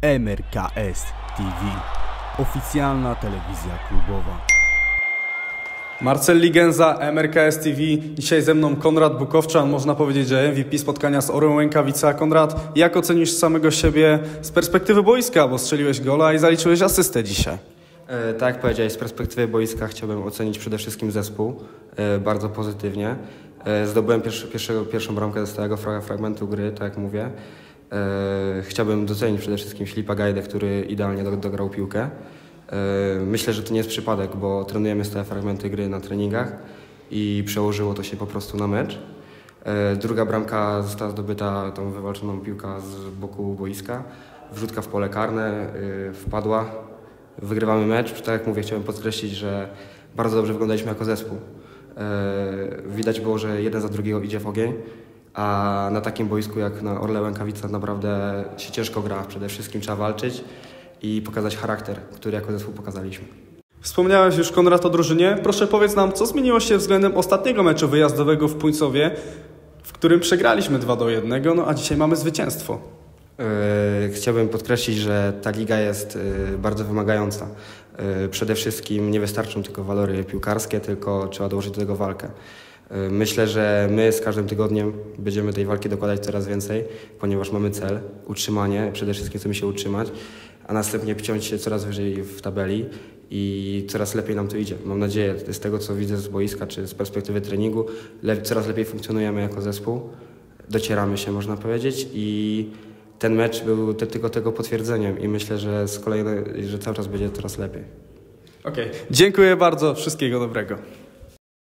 MRKS TV, oficjalna telewizja klubowa. Marcel Ligenza, MRKS TV. Dzisiaj ze mną Konrad Bukowczan, można powiedzieć, że MVP spotkania z Orłem Łękawica. Konrad, jak ocenisz samego siebie z perspektywy boiska, bo strzeliłeś gola i zaliczyłeś asystę dzisiaj? Tak jak powiedziałeś, z perspektywy boiska chciałbym ocenić przede wszystkim zespół bardzo pozytywnie. Zdobyłem pierwszą bramkę ze stałego fragmentu gry, tak jak mówię. Chciałbym docenić przede wszystkim Filipa Gajdę, który idealnie dograł piłkę. Myślę, że to nie jest przypadek, bo trenujemy stałe fragmenty gry na treningach i przełożyło to się po prostu na mecz. Druga bramka została zdobyta tą wywalczoną piłka z boku boiska. Wrzutka w pole karne, wpadła. Wygrywamy mecz. Tak jak mówię, chciałem podkreślić, że bardzo dobrze wyglądaliśmy jako zespół. Widać było, że jeden za drugiego idzie w ogień, a na takim boisku jak na Orle Łękawica naprawdę się ciężko gra. Przede wszystkim trzeba walczyć i pokazać charakter, który jako zespół pokazaliśmy. Wspomniałeś już, Konrad, o drużynie. Proszę powiedz nam, co zmieniło się względem ostatniego meczu wyjazdowego w Puńcowie, w którym przegraliśmy 2-1, no a dzisiaj mamy zwycięstwo. Chciałbym podkreślić, że ta liga jest bardzo wymagająca. Przede wszystkim nie wystarczą tylko walory piłkarskie, tylko trzeba dołożyć do tego walkę. Myślę, że my z każdym tygodniem będziemy tej walki dokładać coraz więcej, ponieważ mamy cel, utrzymanie, przede wszystkim chcemy się utrzymać, a następnie wciąć się coraz wyżej w tabeli i coraz lepiej nam to idzie. Mam nadzieję, z tego co widzę z boiska czy z perspektywy treningu, coraz lepiej funkcjonujemy jako zespół, docieramy się, można powiedzieć, i ten mecz był tylko tego potwierdzeniem i myślę, że że cały czas będzie coraz lepiej. Okej. Dziękuję bardzo, wszystkiego dobrego.